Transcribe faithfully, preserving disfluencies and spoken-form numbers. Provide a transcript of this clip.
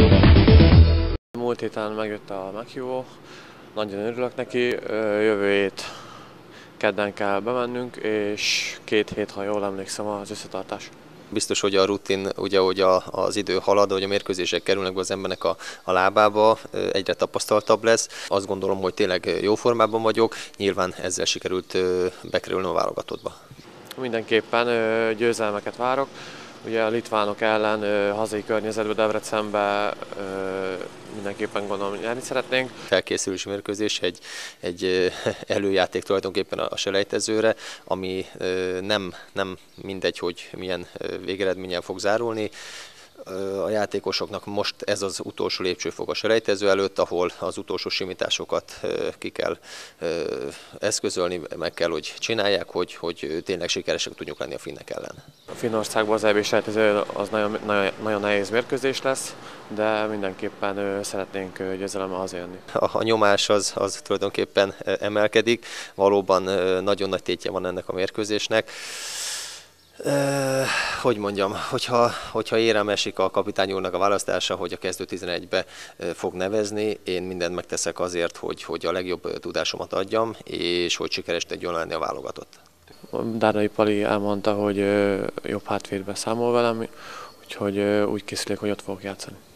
Múlt héten megjött a meghívó, nagyon örülök neki, jövő hét kedden kell bemennünk, és két hét, ha jól emlékszem, az összetartás. Biztos, hogy a rutin, ugye, hogy a, az idő halad, hogy a mérkőzések kerülnek be az embernek a, a lábába, egyre tapasztaltabb lesz. Azt gondolom, hogy tényleg jó formában vagyok, nyilván ezzel sikerült bekerülni a válogatottba. Mindenképpen győzelmeket várok. Ugye a litvánok ellen hazai környezetben, Debrecenben mindenképpen gondolom nyerni szeretnénk. Felkészülési mérkőzés egy, egy előjáték tulajdonképpen a selejtezőre, ami nem, nem mindegy, hogy milyen végeredménnyel fog zárulni. A játékosoknak most ez az utolsó lépcsőfok a selejtező előtt, ahol az utolsó simításokat ki kell eszközölni, meg kell, hogy csinálják, hogy, hogy tényleg sikeresek tudjunk lenni a finnek ellen. A Finnországban az é bé selejtező az nagyon, nagyon, nagyon nehéz mérkőzés lesz, de mindenképpen szeretnénk győzelemmel hazajönni. A, a nyomás az, az tulajdonképpen emelkedik, valóban nagyon nagy tétje van ennek a mérkőzésnek. Uh, hogy mondjam, hogyha, hogyha érem esik a kapitány úrnak a választása, hogy a kezdő tizenegybe fog nevezni, én mindent megteszek azért, hogy, hogy a legjobb tudásomat adjam, és hogy sikeres tudjon lenni a válogatott. Dárdai Pali elmondta, hogy jobb hátvédbe számol velem, úgyhogy úgy készülök, hogy ott fogok játszani.